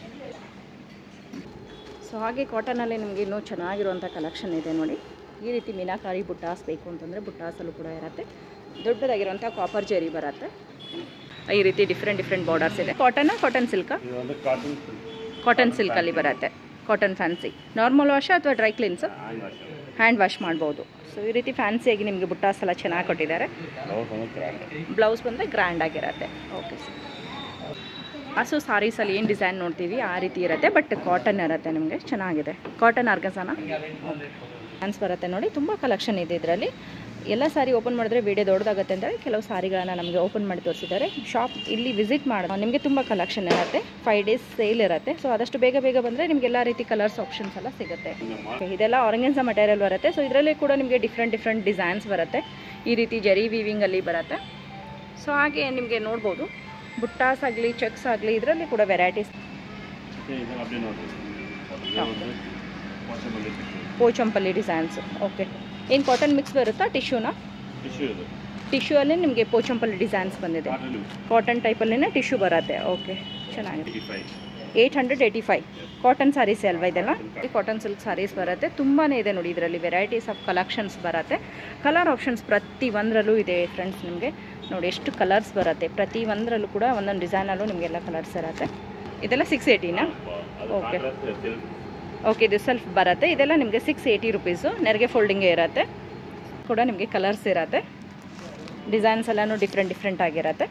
A: ಸೊ ಹಾಗೆ ಕಾಟನಲ್ಲಿ ನಿಮಗೆ ಇನ್ನೂ ಚೆನ್ನಾಗಿರುವಂಥ ಕಲೆಕ್ಷನ್ ಇದೆ ನೋಡಿ. ಈ ರೀತಿ ಮೀನಾಕಾರಿ ಬುಟ್ಟಾಸ್ ಬೇಕು ಅಂತಂದರೆ ಬುಟ್ಟಾಸಲ್ಲೂ ಕೂಡ ಇರುತ್ತೆ. ದೊಡ್ಡದಾಗಿರುವಂಥ ಕಾಪರ್ ಜರಿ ಬರುತ್ತೆ. ಈ ರೀತಿ ಡಿಫ್ರೆಂಟ್ ಡಿಫ್ರೆಂಟ್ ಬಾರ್ಡರ್ಸ್ ಇದೆ. ಕಾಟನ್ ಕಾಟನ್ ಸಿಲ್ಕಾ? ಕಾಟನ್ ಸಿಲ್ಕಲ್ಲಿ ಬರುತ್ತೆ. Cotton fancy. ನಾರ್ಮಲ್ ವಾಶ್ ಅಥವಾ ಡ್ರೈ ಕ್ಲೀನ್ಸ್? ಹ್ಯಾಂಡ್ ವಾಶ್ ಮಾಡ್ಬೋದು. ಸೊ ಈ ರೀತಿ ಫ್ಯಾನ್ಸಿಯಾಗಿ ನಿಮಗೆ ಬುಟ್ಟಾಸ್ ಎಲ್ಲ ಚೆನ್ನಾಗಿ ಕೊಟ್ಟಿದ್ದಾರೆ. ಬ್ಲೌಸ್ ಬಂದರೆ ಗ್ರ್ಯಾಂಡ್ ಆಗಿರುತ್ತೆ. Okay sir. ಸೊ ಸಾರೀಸಲ್ಲಿ ಏನು ಡಿಸೈನ್ ನೋಡ್ತೀವಿ ಆ ರೀತಿ ಇರುತ್ತೆ, ಬಟ್ ಕಾಟನ್ ಇರುತ್ತೆ ನಿಮಗೆ. ಚೆನ್ನಾಗಿದೆ. ಕಾಟನ್ ಆರ್ಗನ್ಸಾನ ಫ್ಯಾನ್ಸ್ ಬರುತ್ತೆ ನೋಡಿ. ತುಂಬ ಕಲೆಕ್ಷನ್ ಇದೆ ಇದರಲ್ಲಿ. ಎಲ್ಲ ಸಾರಿ ಓಪನ್ ಮಾಡಿದ್ರೆ ವಿಡಿಯೋ ದೊಡ್ಡದಾಗುತ್ತೆ ಅಂತೇಳಿ ಕೆಲವು ಸಾರಿಗಳನ್ನು ನಮಗೆ ಓಪನ್ ಮಾಡಿ ತೋರಿಸಿದ್ದಾರೆ. ಶಾಪ್ ಇಲ್ಲಿ ವಿಸಿಟ್ ಮಾಡೋದು ನಿಮಗೆ ತುಂಬ ಕಲೆಕ್ಷನ್ ಇರುತ್ತೆ. ಫೈವ್ ಡೇಸ್ ಸೇಲ್ ಇರುತ್ತೆ. ಸೊ ಆದಷ್ಟು ಬೇಗ ಬೇಗ ಬಂದರೆ ನಿಮಗೆ ಎಲ್ಲ ರೀತಿ ಕಲರ್ಸ್ ಆಪ್ಷನ್ಸ್ ಎಲ್ಲ ಸಿಗುತ್ತೆ. ಇದೆಲ್ಲ ಆರ್ಗನ್ಸಾ ಮಟೀರಿಯಲ್ ಬರುತ್ತೆ. ಸೊ ಇದರಲ್ಲಿ ಕೂಡ ನಿಮಗೆ ಡಿಫ್ರೆಂಟ್ ಡಿಫ್ರೆಂಟ್ ಡಿಸೈನ್ಸ್ ಬರುತ್ತೆ. ಈ ರೀತಿ ಜರಿ ವೀವಿಂಗಲ್ಲಿ ಬರುತ್ತೆ. ಸೊ ಹಾಗೆ ನಿಮಗೆ ನೋಡ್ಬೋದು ಬುಟ್ಟಾಸ್ ಆಗಲಿ ಚೆಕ್ಸ್ ಆಗಲಿ ಇದರಲ್ಲಿ ಕೂಡ ವೆರೈಟೀಸ್.
B: ಇದು ಒಂದು Pochampally tissue.
A: Pochampally designs. Okay, ಏನು ಕಾಟನ್ ಮಿಕ್ಸ್ ಬರುತ್ತಾ ಟಿಶ್ಯೂನಾ?
B: ಟಿಶ್ಯೂ ಇದು.
A: ಟಿಶ್ಯೂ ಅಲ್ಲಿ ನಿಮಗೆ ಪೋಚಂಪಲ್ಲಿ ಡಿಸೈನ್ಸ್ ಬಂದಿದೆ. ಕಾಟನ್ ಟೈಪಲ್ಲಿನೇ ಟಿಶ್ಯೂ ಬರುತ್ತೆ. ಓಕೆ, ಚೆನ್ನಾಗಿದೆ. Eight hundred eighty five cotton saris ಅಲ್ವಾ ಇದೆಲ್ಲ? ಕಾಟನ್ ಸಿಲ್ಕ್ ಸ್ಯಾರೀಸ್ ಬರುತ್ತೆ. ತುಂಬಾ ಇದೆ ನೋಡಿ, ಇದರಲ್ಲಿ ವೆರೈಟೀಸ್ ಆಫ್ ಕಲೆಕ್ಷನ್ಸ್ ಬರುತ್ತೆ. ಕಲರ್ ಆಪ್ಷನ್ಸ್ ಪ್ರತಿ ಒಂದರಲ್ಲೂ ಇದೆ ಫ್ರೆಂಡ್ಸ್. ನಿಮಗೆ ನೋಡಿ ಎಷ್ಟು ಕಲರ್ಸ್ ಬರುತ್ತೆ, ಪ್ರತಿ ಒಂದರಲ್ಲೂ ಕೂಡ ಒಂದೊಂದು ಡಿಸೈನಲ್ಲೂ ನಿಮಗೆಲ್ಲ ಕಲರ್ಸ್ ಇರುತ್ತೆ. ಇದೆಲ್ಲ ಸಿಕ್ಸ್ ಏಯ್ಟಿನಾ? ಓಕೆ ಓಕೆ, ಇದು ಸೆಲ್ಫ್ ಬರುತ್ತೆ. ಇದೆಲ್ಲ ನಿಮಗೆ ಸಿಕ್ಸ್ ಏಯ್ಟಿ ರುಪೀಸು. ನೆರಿಗೆ ಫೋಲ್ಡಿಂಗೇ ಇರುತ್ತೆ ಕೂಡ. ನಿಮಗೆ ಕಲರ್ಸ್ ಇರುತ್ತೆ, ಡಿಸೈನ್ಸ್ ಎಲ್ಲನೂ ಡಿಫ್ರೆಂಟ್ ಡಿಫ್ರೆಂಟ್ ಆಗಿರುತ್ತೆ.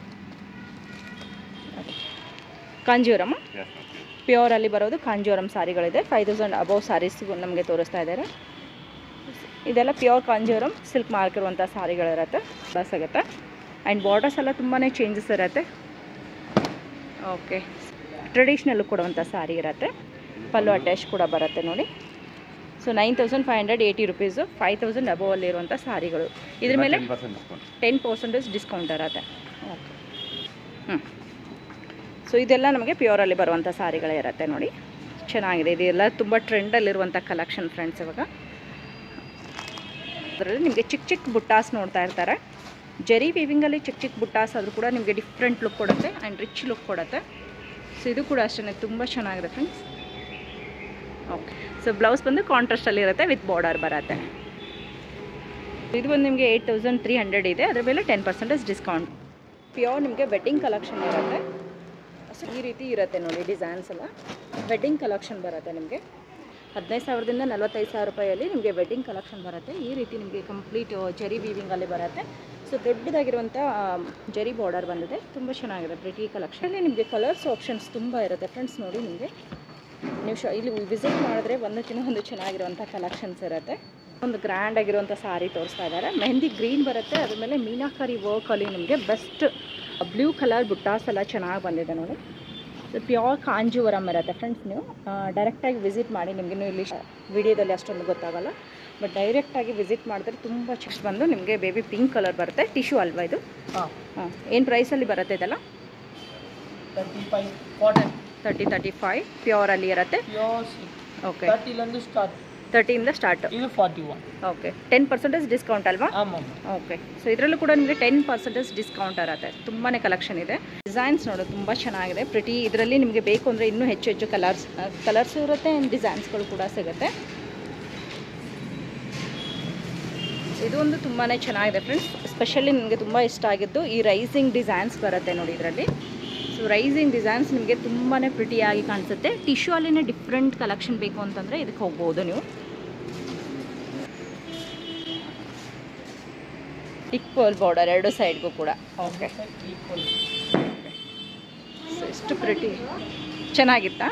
A: ಕಾಂಜೀವರಮ್ ಪ್ಯೂರಲ್ಲಿ ಬರೋದು ಕಾಂಜೀವರಮ್ ಸಾರಿಗಳಿದೆ. ಫೈವ್ ತೌಸಂಡ್ ಅಬೌವ್ ಸಾರೀಸ್ಗೂ ನಮಗೆ ತೋರಿಸ್ತಾ ಇದ್ದಾರೆ. ಇದೆಲ್ಲ ಪ್ಯೂರ್ ಕಾಂಜೀವರಮ್ ಸಿಲ್ಕ್ ಮಾರ್ಕ್ ಇರುವಂಥ ಸಾರಿಗಳಿರುತ್ತೆ. ಬಸ್ ಆಗುತ್ತೆ. ಆ್ಯಂಡ್ ಬಾರ್ಡರ್ಸ್ ಎಲ್ಲ ತುಂಬಾ ಚೇಂಜಸ್ ಇರುತ್ತೆ. ಓಕೆ, ಟ್ರೆಡಿಷ್ನಲ್ಲು ಕೊಡುವಂಥ ಸಾರಿ ಇರುತ್ತೆ. ಪಲ್ಲು ಅಟ್ಯಾಚ್ ಕೂಡ ಬರುತ್ತೆ ನೋಡಿ. So nine thousand five hundred eighty rupees. Five thousand above ಅಲ್ಲಿರುವಂಥ ಸಾರಿಗಳು. ಇದ್ರ ಮೇಲೆ ಟೆನ್ ಪರ್ಸೆಂಟೇಜ್ ಡಿಸ್ಕೌಂಟ್ ಇರುತ್ತೆ. ಓಕೆ, ಹ್ಞೂ. ಸೊ ಇದೆಲ್ಲ ನಮಗೆ ಪ್ಯೂರಲ್ಲಿ ಬರುವಂಥ ಸಾರಿಗಳೇ ಇರುತ್ತೆ ನೋಡಿ. ಚೆನ್ನಾಗಿದೆ. ಇದೆಲ್ಲ ತುಂಬ ಟ್ರೆಂಡಲ್ಲಿರುವಂಥ ಕಲೆಕ್ಷನ್ ಫ್ರೆಂಡ್ಸ್. ಇವಾಗ ಅದರಲ್ಲಿ ನಿಮಗೆ ಚಿಕ್ಕ ಚಿಕ್ಕ ಬುಟ್ಟಾಸ್ ನೋಡ್ತಾ ಇರ್ತಾರೆ. ಜರಿ ವೀವಿಂಗಲ್ಲಿ ಚಿಕ್ಕ ಚಿಕ್ಕ ಬುಟ್ಟಾಸ್ ಆದರೂ ಕೂಡ ನಿಮಗೆ ಡಿಫ್ರೆಂಟ್ ಲುಕ್ ಕೊಡುತ್ತೆ ಆ್ಯಂಡ್ ರಿಚ್ ಲುಕ್ ಕೊಡುತ್ತೆ. ಸೊ ಇದು ಕೂಡ ಅಷ್ಟೇ ತುಂಬ ಚೆನ್ನಾಗಿದೆ ಫ್ರೆಂಡ್ಸ್. ಓಕೆ, ಸೊ ಬ್ಲೌಸ್ ಬಂದು ಕಾಂಟ್ರಾಸ್ಟಲ್ಲಿ ಇರುತ್ತೆ, ವಿತ್ ಬಾರ್ಡರ್ ಬರುತ್ತೆ. ಇದು ಬಂದು ನಿಮಗೆ ಏಯ್ಟ್ ತೌಸಂಡ್ ತ್ರೀ ಹಂಡ್ರೆಡ್ ಇದೆ. ಅದರ ಮೇಲೆ ಟೆನ್ ಪರ್ಸೆಂಟೇಜ್ ಡಿಸ್ಕೌಂಟ್. ಪ್ಯೂರ್ ನಿಮಗೆ ವೆಡ್ಡಿಂಗ್ ಕಲೆಕ್ಷನ್ ಇರುತ್ತೆ. ಸೊ ಈ ರೀತಿ ಇರುತ್ತೆ ನೋಡಿ, ಡಿಸೈನ್ಸ್ ಎಲ್ಲ ವೆಡ್ಡಿಂಗ್ ಕಲೆಕ್ಷನ್ ಬರುತ್ತೆ. ನಿಮಗೆ ಹದಿನೈದು ಸಾವಿರದಿಂದ ನಲ್ವತ್ತೈದು ಸಾವಿರ ರೂಪಾಯಲ್ಲಿ ನಿಮಗೆ ವೆಡ್ಡಿಂಗ್ ಕಲೆಕ್ಷನ್ ಬರುತ್ತೆ. ಈ ರೀತಿ ನಿಮಗೆ ಕಂಪ್ಲೀಟ್ ಜರಿ ವೀವಿಂಗಲ್ಲಿ ಬರುತ್ತೆ. ಸೊ ದೊಡ್ಡದಾಗಿರುವಂಥ ಜರಿ ಬಾರ್ಡರ್ ಬಂದಿದೆ. ತುಂಬ ಚೆನ್ನಾಗಿದೆ ಪ್ರಿಟಿ ಕಲೆಕ್ಷನ್. ಅಲ್ಲಿ ನಿಮಗೆ ಕಲರ್ಸ್ ಆಪ್ಷನ್ಸ್ ತುಂಬ ಇರುತ್ತೆ ಫ್ರೆಂಡ್ಸ್. ನೋಡಿ, ನಿಮಗೆ ನೀವು ಶ ಇಲ್ಲಿ ವಿಸಿಟ್ ಮಾಡಿದ್ರೆ ಒಂದಕ್ಕಿಂತ ಒಂದು ಚೆನ್ನಾಗಿರುವಂಥ ಕಲೆಕ್ಷನ್ಸ್ ಇರುತ್ತೆ. ಒಂದು ಗ್ರ್ಯಾಂಡ್ ಆಗಿರುವಂಥ ಸಾರಿ ತೋರಿಸ್ತಾ ಇದ್ದಾರೆ. ಮೆಹಂದಿ ಗ್ರೀನ್ ಬರುತ್ತೆ, ಅದ್ರ ಮೇಲೆ ಮೀನಾಕರಿ ವರ್ಕಲ್ಲಿ ನಿಮಗೆ ಬೆಸ್ಟ್ ಬ್ಲೂ ಕಲರ್ ಬುಟ್ಟಾಸ್ ಎಲ್ಲ ಚೆನ್ನಾಗಿ ಬಂದಿದೆ ನೋಡಿ. ಸೊ ಪ್ಯೂರ್ ಕಾಂಜೀವರಮ್ ಇರುತ್ತೆ ಫ್ರೆಂಡ್ಸ್. ನೀವು ಡೈರೆಕ್ಟಾಗಿ ವಿಸಿಟ್ ಮಾಡಿ. ನಿಮಗಿನ್ನೂ ಇಲ್ಲಿ ವಿಡಿಯೋದಲ್ಲಿ ಅಷ್ಟೊಂದು ಗೊತ್ತಾಗಲ್ಲ, ಬಟ್ ಡೈರೆಕ್ಟಾಗಿ ವಿಸಿಟ್ ಮಾಡಿದ್ರೆ ತುಂಬ ಚೆಕ್ಸ್ ಬಂದು ನಿಮಗೆ ಬೇಬಿ ಪಿಂಕ್ ಕಲರ್ ಬರುತ್ತೆ. ಟಿಶ್ಯೂ ಅಲ್ವಾ ಇದು? ಹಾಂ ಹಾಂ. ಏನು ಪ್ರೈಸಲ್ಲಿ ಬರುತ್ತೆ ಇದೆಲ್ಲ?
C: Thirty five cotton
A: thirty thirty five ಪ್ಯೂರಲ್ಲಿ ಇರುತ್ತೆ. ಓಕೆ,
C: ತರ್ಟಿಲಂದು ಸ್ಟಾರ್ಟ್
A: ತರ್ಟಿಯಿಂದ ಸ್ಟಾರ್ಟ್.
C: ಇದು forty one.
A: Okay, ten percentage discount ಅಲ್ವಾ?
C: ಆಮಾಮ್.
A: ಓಕೆ, ಸೊ ಇದರಲ್ಲೂ ಕೂಡ ನಿಮಗೆ ಟೆನ್ ಪರ್ಸೆಂಟೇಜ್ ಡಿಸ್ಕೌಂಟ್ ಇರುತ್ತೆ. ತುಂಬಾ ಕಲೆಕ್ಷನ್ ಇದೆ. ಡಿಸೈನ್ಸ್ ನೋಡೋದು ತುಂಬ ಚೆನ್ನಾಗಿದೆ, ಪ್ರಿಟಿ. ಇದರಲ್ಲಿ ನಿಮಗೆ ಬೇಕು ಅಂದರೆ ಇನ್ನೂ ಹೆಚ್ಚು ಹೆಚ್ಚು ಕಲರ್ಸ್ ಕಲರ್ಸು ಇರುತ್ತೆ ಆ್ಯಂಡ್ ಡಿಸೈನ್ಸ್ಗಳು ಕೂಡ ಸಿಗುತ್ತೆ. ಇದು ಒಂದು ತುಂಬಾ ಚೆನ್ನಾಗಿದೆ ಫ್ರೆಂಡ್ಸ್. ಸ್ಪೆಷಲಿ ನನಗೆ ತುಂಬ ಇಷ್ಟ ಆಗಿದ್ದು ಈ ರೈಸಿಂಗ್ ಡಿಸೈನ್ಸ್ ಬರುತ್ತೆ ನೋಡಿ ಇದರಲ್ಲಿ. ಸೊ ರೈಸಿಂಗ್ ಡಿಸೈನ್ಸ್ ನಿಮಗೆ ತುಂಬಾ ಪ್ರಿಟಿಯಾಗಿ ಕಾಣಿಸುತ್ತೆ. ಟಿಶ್ಯೂ ಅಲ್ಲಿನೇ ಡಿಫ್ರೆಂಟ್ ಕಲೆಕ್ಷನ್ ಬೇಕು ಅಂತಂದರೆ ಇದಕ್ಕೆ ಹೋಗ್ಬೋದು ನೀವು. ಈಕ್ವಲ್ ಬಾರ್ಡರ್ ಎರಡು ಸೈಡ್ಗೂ ಕೂಡ. ಓಕೆ, ಸೊ ಎಷ್ಟು ಪ್ರಿಟಿ ಚೆನ್ನಾಗಿತ್ತಾ?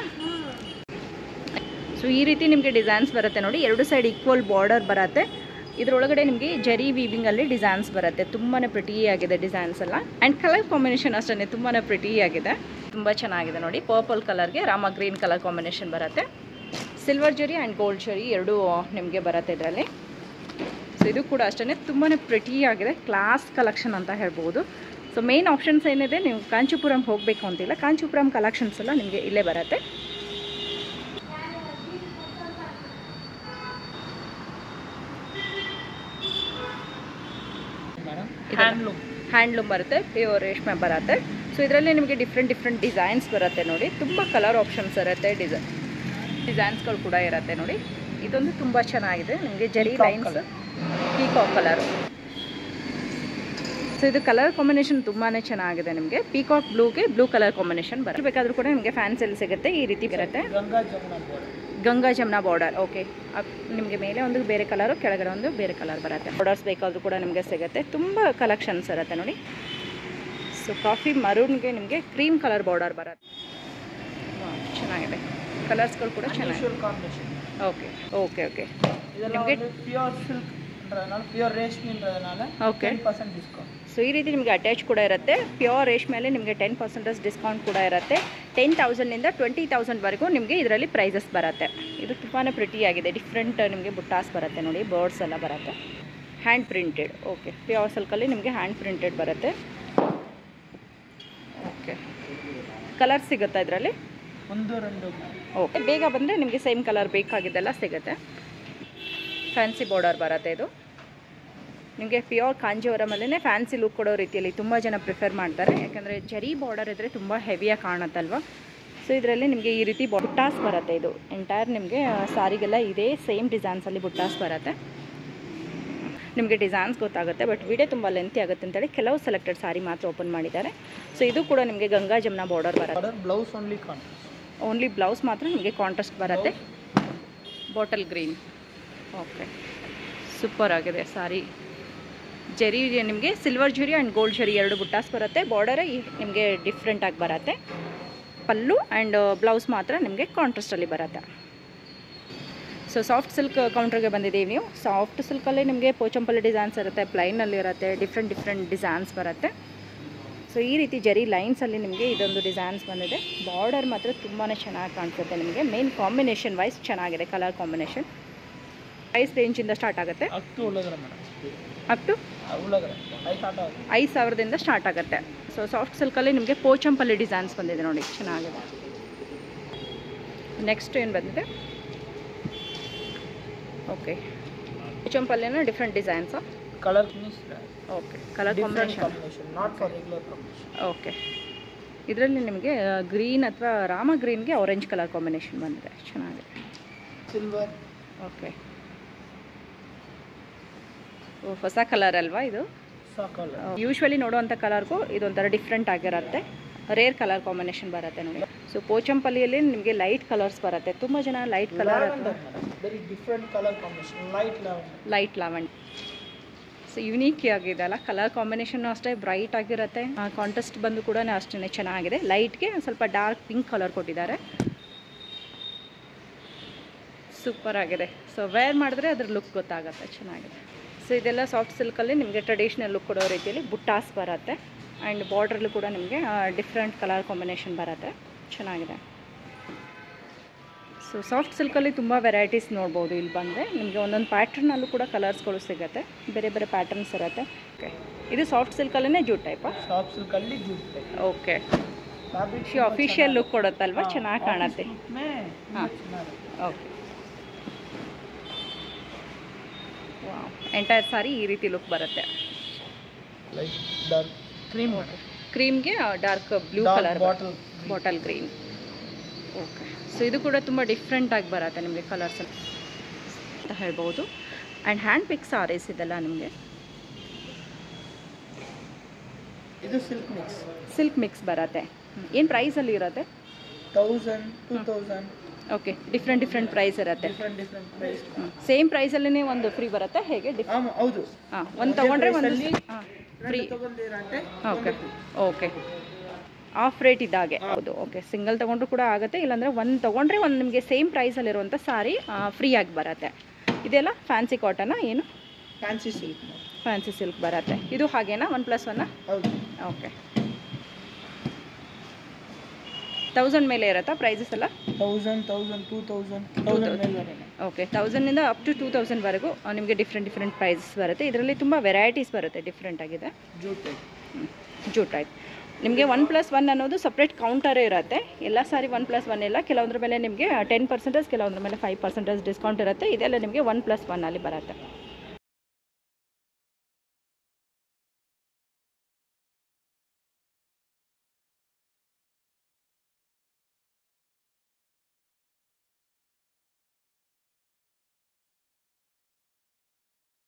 A: ಸೊ ಈ ರೀತಿ ನಿಮಗೆ ಡಿಸೈನ್ಸ್ ಬರುತ್ತೆ ನೋಡಿ. ಎರಡು ಸೈಡ್ ಈಕ್ವಲ್ ಬಾರ್ಡರ್ ಬರುತ್ತೆ. ಇದರೊಳಗಡೆ ನಿಮಗೆ ಜರಿ ವೀವಿಂಗಲ್ಲಿ ಡಿಸೈನ್ಸ್ ಬರುತ್ತೆ. ತುಂಬಾ ಪ್ರಿಟಿಯಾಗಿದೆ ಡಿಸೈನ್ಸ್ ಎಲ್ಲ. ಆ್ಯಂಡ್ ಕಲರ್ ಕಾಂಬಿನೇಷನ್ ಅಷ್ಟೇ ತುಂಬಾ ಪ್ರಿಟಿಯಾಗಿದೆ. ತುಂಬ ಚೆನ್ನಾಗಿದೆ ನೋಡಿ. ಪರ್ಪಲ್ ಕಲರ್ಗೆ ರಾಮ ಗ್ರೀನ್ ಕಲರ್ ಕಾಂಬಿನೇಷನ್ ಬರುತ್ತೆ. Silver zari and gold zari ಎರಡೂ ನಿಮಗೆ ಬರುತ್ತೆ ಇದರಲ್ಲಿ. ಸೊ ಇದು ಕೂಡ ಅಷ್ಟೇ ತುಂಬಾ ಪ್ರಿಟಿಯಾಗಿದೆ. ಕ್ಲಾಸ್ ಕಲೆಕ್ಷನ್ ಅಂತ ಹೇಳ್ಬೋದು. ಸೊ ಮೇನ್ ಆಪ್ಷನ್ಸ್ ಏನಿದೆ, ನೀವು ಕಾಂಚೀಪುರಂ ಹೋಗಬೇಕು ಅಂತಿಲ್ಲ, ಕಾಂಚೀಪುರಂ ಕಲೆಕ್ಷನ್ಸ್ ಎಲ್ಲ ನಿಮಗೆ ಇಲ್ಲೇ ಬರುತ್ತೆ.
C: ಹ್ಯಾಂಡ್ಲೂಮ್
A: ಹ್ಯಾಂಡ್ಲೂಮ್ ಬರುತ್ತೆ, ಪ್ಯೂರ್ ರೇಷ್ಮೆ ಬರುತ್ತೆ. ಸೊ ಇದರಲ್ಲಿ ನಿಮಗೆ ಡಿಫ್ರೆಂಟ್ ಡಿಫ್ರೆಂಟ್ ಡಿಸೈನ್ಸ್ ಬರುತ್ತೆ ನೋಡಿ. ತುಂಬ ಕಲರ್ ಆಪ್ಷನ್ಸ್ ಇರುತ್ತೆ, ಡಿಸೈನ್ ಡಿಸೈನ್ಸ್ಗಳು ಕೂಡ ಇರುತ್ತೆ ನೋಡಿ. ಇದೊಂದು ತುಂಬ ಚೆನ್ನಾಗಿದೆ. ನಿಮಗೆ zari lines peacock colour. So ಇದು ಕಲರ್ ಕಾಂಬಿನೇಷನ್ ತುಂಬಾ ಚೆನ್ನಾಗಿದೆ. ನಿಮಗೆ ಪೀಕಾಕ್ ಬ್ಲೂಗೆ ಬ್ಲೂ ಕಲರ್ ಕಾಂಬಿನೇಷನ್ ಬರುತ್ತೆ. ಬೇಕಾದರೂ ಕೂಡ ನಿಮಗೆ ಫ್ಯಾನ್ಸಲ್ಲಿ ಸಿಗುತ್ತೆ. ಈ ರೀತಿ ಬರುತ್ತೆ.
C: Ganga Jamuna border.
A: Ganga Jamuna border. Okay, ನಿಮಗೆ ಮೇಲೆ ಒಂದು ಬೇರೆ ಕಲರು, ಕೆಳಗಡೆ ಒಂದು ಬೇರೆ ಕಲರ್ ಬರುತ್ತೆ. ಬಾರ್ಡರ್ಸ್ ಬೇಕಾದರೂ ಕೂಡ ನಿಮಗೆ ಸಿಗುತ್ತೆ. ತುಂಬ ಕಲೆಕ್ಷನ್ಸ್ ಇರುತ್ತೆ ನೋಡಿ. ಸೊ ಕಾಫಿ ಮರೂನ್ಗೆ ನಿಮಗೆ ಕ್ರೀಮ್ ಕಲರ್ ಬಾರ್ಡರ್ ಬರುತ್ತೆ. ಚೆನ್ನಾಗಿದೆ. ಕಲರ್ಸ್ಗಳು ಕೂಡ ಚೆನ್ನಾಗಿದೆ.
C: ಕಾಂಬಿನೇಷನ್.
A: ಓಕೆ ಓಕೆ ಓಕೆ
C: ನಿಮಗೆ ಪ್ಯೂರ್ ಸಿಲ್ಕ್ ಪ್ಯೂರ್ ರೇಷ್ಮೆன்றದನಾಲ
A: okay
C: ten percent discount.
A: So ಈ ರೀತಿ ನಿಮಗೆ ಅಟ್ಯಾಚ್ ಕೂಡ ಇರುತ್ತೆ. ಪ್ಯೂರ್ ರೇಷ್ಮೆಯಲ್ಲಿ ನಿಮಗೆ ಟೆನ್ ಪರ್ಸೆಂಟೇಜ್ ಡಿಸ್ಕೌಂಟ್ ಕೂಡ ಇರುತ್ತೆ. ಟೆನ್ ತೌಸಂಡಿಂದ ಟ್ವೆಂಟಿ ತೌಸಂಡ್ವರೆಗೂ ನಿಮಗೆ ಇದರಲ್ಲಿ ಪ್ರೈಸಸ್ ಬರುತ್ತೆ. ಇದು ತುಂಬಾ ಪ್ರಿಟಿಯಾಗಿದೆ. ಡಿಫ್ರೆಂಟ್ ನಿಮಗೆ ಬುಟ್ಟಾಸ್ ಬರುತ್ತೆ ನೋಡಿ. ಬರ್ಡ್ಸ್ ಎಲ್ಲ ಬರುತ್ತೆ. Hand printed. ಓಕೆ, ಪ್ಯೂರ್ ಸಿಲ್ಕಲ್ಲಿ ನಿಮಗೆ ಹ್ಯಾಂಡ್ ಪ್ರಿಂಟೆಡ್ ಬರುತ್ತೆ. ಓಕೆ, ಕಲರ್ ಸಿಗುತ್ತಾ ಇದರಲ್ಲಿ?
C: ಒಂದು ರೆಂಡು
A: ಓಕೆ, ಬೇಗ ಬಂದರೆ ನಿಮಗೆ ಸೇಮ್ ಕಲರ್ ಬೇಕಾಗಿದ್ದೆಲ್ಲ ಸಿಗುತ್ತೆ. ಫ್ಯಾನ್ಸಿ ಬಾರ್ಡರ್ ಬರುತ್ತೆ ಇದು. ನಿಮಗೆ ಪ್ಯೂರ್ ಕಾಂಜೀವರಮಲ್ಲೇ ಫ್ಯಾನ್ಸಿ ಲುಕ್ ಕೊಡೋ ರೀತಿಯಲ್ಲಿ ತುಂಬ ಜನ ಪ್ರಿಫರ್ ಮಾಡ್ತಾರೆ, ಯಾಕಂದರೆ ಜರಿ ಬಾರ್ಡರ್ ಇದ್ದರೆ ತುಂಬ ಹೆವಿಯಾಗಿ ಕಾಣುತ್ತಲ್ವ. ಸೊ ಇದರಲ್ಲಿ ನಿಮಗೆ ಈ ರೀತಿ ಬುಟ್ಟಾಸ್ ಬರುತ್ತೆ. ಇದು ಎಂಟೈರ್ ನಿಮಗೆ ಸಾರಿಗೆಲ್ಲ ಇದೇ ಸೇಮ್ ಡಿಸೈನ್ಸಲ್ಲಿ ಬುಟ್ಟಾಸ್ ಬರುತ್ತೆ. ನಿಮಗೆ ಡಿಸೈನ್ಸ್ ಗೊತ್ತಾಗುತ್ತೆ, ಬಟ್ ವಿಡಿಯೋ ತುಂಬ ಲೆಂತಿ ಆಗುತ್ತೆ ಅಂತೇಳಿ ಕೆಲವು ಸೆಲೆಕ್ಟೆಡ್ ಸಾರಿ ಮಾತ್ರ ಓಪನ್ ಮಾಡಿದ್ದಾರೆ. ಸೊ ಇದು ಕೂಡ ನಿಮಗೆ ಗಂಗಾ ಜಮುನಾ ಬಾರ್ಡರ್ ಬರುತ್ತೆ.
C: Blouse only contrast,
A: only blouse ಮಾತ್ರ ನಿಮಗೆ ಕಾಂಟ್ರಾಸ್ಟ್ ಬರುತ್ತೆ. Bottle green. ಓಕೆ, ಸೂಪರ್ ಆಗಿದೆ ಸಾರಿ. ಜರಿ ನಿಮಗೆ ಸಿಲ್ವರ್ ಜರಿ ಆ್ಯಂಡ್ ಗೋಲ್ಡ್ ಜರಿ ಎರಡು ಬುಟ್ಟಾಸ್ ಬರುತ್ತೆ. ಬಾರ್ಡರೇ ನಿಮಗೆ ಡಿಫ್ರೆಂಟಾಗಿ ಬರುತ್ತೆ. ಪಲ್ಲು ಆ್ಯಂಡ್ ಬ್ಲೌಸ್ ಮಾತ್ರ ನಿಮಗೆ ಕಾಂಟ್ರಾಸ್ಟಲ್ಲಿ ಬರುತ್ತೆ. ಸೊ ಸಾಫ್ಟ್ ಸಿಲ್ಕ್ ಕೌಂಟ್ರಿಗೆ ಬಂದಿದ್ದೀವಿ ನೀವು. ಸಾಫ್ಟ್ ಸಿಲ್ಕಲ್ಲಿ ನಿಮಗೆ ಪೋಚಂಪಲ್ಲಿ ಡಿಸೈನ್ಸ್ ಇರುತ್ತೆ, ಪ್ಲೈನಲ್ಲಿ ಇರುತ್ತೆ, ಡಿಫ್ರೆಂಟ್ ಡಿಫ್ರೆಂಟ್ ಡಿಸೈನ್ಸ್ ಬರುತ್ತೆ. ಸೊ ಈ ರೀತಿ ಜರಿ ಲೈನ್ಸಲ್ಲಿ ನಿಮಗೆ ಇದೊಂದು ಡಿಸೈನ್ಸ್ ಬಂದಿದೆ. ಬಾರ್ಡರ್ ಮಾತ್ರ ತುಂಬಾ ಚೆನ್ನಾಗಿ ಕಾಣಿಸುತ್ತೆ ನಿಮಗೆ. ಮೇನ್ ಕಾಂಬಿನೇಷನ್ ವೈಸ್ ಚೆನ್ನಾಗಿದೆ, ಕಲರ್ ಕಾಂಬಿನೇಷನ್. ಪ್ರೈಸ್ ರೇಂಜಿಂದ ಸ್ಟಾರ್ಟ್ ಆಗುತ್ತೆ
C: ಅಪ್ ಟು ಉಳ್ಳಗರ ಮೇಡಮ್,
A: ಅಪ್ ಟು
C: ಉಳ್ಳಗರ ಐದು ಸ್ಟಾರ್ಟ್ ಆಗುತ್ತೆ,
A: ಐದು ಸಾವಿರದಿಂದ ಸ್ಟಾರ್ಟ್ ಆಗುತ್ತೆ. ಸೊ ಸಾಫ್ಟ್ ಸಿಲ್ಕಲ್ಲಿ ನಿಮಗೆ ಪೋಚಂಪಲ್ಲಿ ಡಿಸೈನ್ಸ್ ಬಂದಿದೆ ನೋಡಿ, ಚೆನ್ನಾಗಿದೆ. ನೆಕ್ಸ್ಟ್ ಏನು ಬಂದಿದೆ? ಓಕೆ, ಪೋಚಂಪಲ್ಲಿನ different designs.
C: Colour
A: okay, colour combination
C: combination, not for regular combination.
A: Okay, ಇದರಲ್ಲಿ ನಿಮಗೆ ಗ್ರೀನ್ ಅಥವಾ ರಾಮ ಗ್ರೀನ್ಗೆ ಆರೆಂಜ್ ಕಲರ್ ಕಾಂಬಿನೇಷನ್ ಬಂದಿದೆ, ಚೆನ್ನಾಗಿದೆ.
C: ಸಿಲ್ವರ್.
A: ಓಕೆ, ಹೊಸ ಕಲರ್ ಅಲ್ವಾ ಇದು?
C: ಸಾಕಲ್ಲ,
A: ಯೂಶ್ವಲಿ ನೋಡುವಂಥ ಕಲರ್ಗೂ ಇದೊಂಥರ ಡಿಫ್ರೆಂಟ್ ಆಗಿರುತ್ತೆ. ರೇರ್ ಕಲರ್ ಕಾಂಬಿನೇಷನ್ ಬರುತ್ತೆ ನೋಡಿ. ಸೊ ಪೋಚಂಪಲ್ಲಿಯಲ್ಲಿ ನಿಮಗೆ ಲೈಟ್ ಕಲರ್ಸ್ ಬರುತ್ತೆ. ತುಂಬ ಜನ light colour
C: very different colour combination, light lavender.
A: Light lavender. So unique ಆಗಿದೆ ಅಲ್ಲ, ಕಲರ್ ಕಾಂಬಿನೇಷನ್ನು ಅಷ್ಟೇ ಬ್ರೈಟ್ ಆಗಿರುತ್ತೆ. ಕಾಂಟ್ರಾಸ್ಟ್ ಬಂದು ಕೂಡ ಅಷ್ಟೇ ಚೆನ್ನಾಗಿದೆ. ಲೈಟ್ಗೆ ಸ್ವಲ್ಪ ಡಾರ್ಕ್ ಪಿಂಕ್ ಕಲರ್ ಕೊಟ್ಟಿದ್ದಾರೆ, ಸೂಪರ್ ಆಗಿದೆ. ಸೊ ವೇರ್ ಮಾಡಿದ್ರೆ ಅದ್ರ ಲುಕ್ ಗೊತ್ತಾಗುತ್ತೆ, ಚೆನ್ನಾಗಿದೆ. ಸೊ ಇದೆಲ್ಲ ಸಾಫ್ಟ್ ಸಿಲ್ಕಲ್ಲಿ ನಿಮಗೆ ಟ್ರೆಡಿಷ್ನಲ್ ಲುಕ್ ಕೊಡೋ ರೀತಿಯಲ್ಲಿ ಬುಟ್ಟಾಸ್ ಬರುತ್ತೆ. ಆ್ಯಂಡ್ ಬಾರ್ಡ್ರಲ್ಲೂ ಕೂಡ ನಿಮಗೆ ಡಿಫ್ರೆಂಟ್ ಕಲರ್ ಕಾಂಬಿನೇಷನ್ ಬರುತ್ತೆ, ಚೆನ್ನಾಗಿದೆ. ಸೊ ಸಾಫ್ಟ್ ಸಿಲ್ಕಲ್ಲಿ ತುಂಬ ವೆರೈಟೀಸ್ ನೋಡ್ಬೋದು. ಇಲ್ಲಿ ಬಂದರೆ ನಿಮಗೆ ಒಂದೊಂದು ಪ್ಯಾಟ್ರನ್ನಲ್ಲೂ ಕೂಡ ಕಲರ್ಸ್ಗಳು ಸಿಗುತ್ತೆ, ಬೇರೆ ಬೇರೆ ಪ್ಯಾಟರ್ನ್ಸ್ ಇರುತ್ತೆ. ಓಕೆ, ಇದು ಸಾಫ್ಟ್ ಸಿಲ್ಕಲ್ಲೇ ಜೂಟ್ ಟೈಪಾ?
C: ಸಾಫ್ಟ್ ಸಿಲ್ಕಲ್ಲಿ jute type.
A: Okay, official look ಕೊಡುತ್ತಲ್ವ, ಚೆನ್ನಾಗಿ ಕಾಣುತ್ತೆ. ಹಾಂ, ಓಕೆ. ವಾವ್, ಎಂಟೈರ್ ಸಾರಿ ಈ ರೀತಿ ಲುಕ್ ಬರುತ್ತೆ.
C: ಲೈಟ್ ಡಾರ್ಕ್ ಕ್ರೀಮ್,
A: ಕ್ರೀಮ್ಗೆ dark blue colour,
C: bottle
A: bottle green. Okay, so ಇದು ಕೂಡ ತುಂಬ ಡಿಫ್ರೆಂಟಾಗಿ ಬರುತ್ತೆ ನಿಮಗೆ ಕಲರ್ಸ್ ಅಂತ ಹೇಳ್ಬೋದು. ಆ್ಯಂಡ್ ಹ್ಯಾಂಡ್ ಪಿಕ್ ಸಾರೀಸ್ ಇದೆಲ್ಲ ನಿಮಗೆ.
C: ಇದು ಸಿಲ್ಕ್ ಮಿಕ್ಸ್,
A: ಸಿಲ್ಕ್ ಮಿಕ್ಸ್ ಬರುತ್ತೆ. ಏನು ಪ್ರೈಸಲ್ಲಿ ಇರುತ್ತೆ?
C: Thousand two thousand.
A: Okay, different different price ಇರುತ್ತೆ.
C: Different different price.
A: ಸೇಮ್ ಪ್ರೈಸಲ್ಲೇ ಒಂದು ಫ್ರೀ ಬರುತ್ತೆ ಹೇಗೆ?
C: ಹಾಂ ಹೌದು.
A: ಹಾಂ, ಒಂದು ತೊಗೊಂಡ್ರೆ ಒಂದು ಹಾಂ ಫ್ರೀ.
C: ತಗೊಂಡಿರಂತೆ.
A: ಓಕೆ ಓಕೆ, ಆಫ್ ರೇಟ್ ಇದ್ದಾಗೆ. ಹೌದು, ಓಕೆ. ಸಿಂಗಲ್ ತೊಗೊಂಡ್ರು ಕೂಡ ಆಗುತ್ತೆ, ಇಲ್ಲಾಂದರೆ ಒಂದು ತೊಗೊಂಡ್ರೆ ಒಂದು ನಿಮಗೆ ಸೇಮ್ ಪ್ರೈಸಲ್ಲಿರುವಂಥ ಸಾರಿ ಫ್ರೀಯಾಗಿ ಬರುತ್ತೆ. ಇದೆಲ್ಲ ಫ್ಯಾನ್ಸಿ ಕಾಟನಾ ಏನು?
C: Fancy silk.
A: ಫ್ಯಾನ್ಸಿ ಸಿಲ್ಕ್ ಬರುತ್ತೆ. ಇದು ಹಾಗೇನಾ? One plus ಒನ್ನ?
C: ಹೌದು.
A: ಓಕೆ, ತೌಸಂಡ್ ಮೇಲೆ ಇರುತ್ತಾ ಪ್ರೈಸಸ್ ಎಲ್ಲ?
C: Thousand thousand two thousand thousand ಮೇಲೆ.
A: ಓಕೆ, ತೌಸಂಡಿಂದ ಅಪ್ ಟು ಟೂ ತೌಸಂಡ್ವರೆಗೂ ನಿಮಗೆ ಡಿಫ್ರೆಂಟ್ ಡಿಫ್ರೆಂಟ್ ಪ್ರೈಸಸ್ ಬರುತ್ತೆ. ಇದರಲ್ಲಿ ತುಂಬ ವೆರೈಟೀಸ್ ಬರುತ್ತೆ, ಡಿಫ್ರೆಂಟ್ ಆಗಿದೆ.
C: Jute type.
A: ಜೂಟ್ ಟೈಪ್ ನಿಮಗೆ ಒನ್ ಪ್ಲಸ್ ಒನ್ ಅನ್ನೋದು ಸಪ್ರೇಟ್ ಕೌಂಟರೇ ಇರುತ್ತೆ. ಎಲ್ಲ ಸಾರಿ ಒನ್ ಪ್ಲಸ್ ಒನ್ ಇಲ್ಲ, ಕೆಲವೊಂದ್ರ ಮೇಲೆ ನಿಮಗೆ ಟೆನ್ ಪರ್ಸೆಂಟೇಜ್, ಕೆಲವೊಂದ್ರ ಮೇಲೆ ಫೈವ್ ಪರ್ಸೆಂಟೇಜ್ ಡಿಸ್ಕೌಂಟ್ ಇರುತ್ತೆ. ಇದೆಲ್ಲ ನಿಮಗೆ ಒನ್ ಪ್ಲಸ್ ಒನ್ನಲ್ಲಿ ಬರುತ್ತೆ.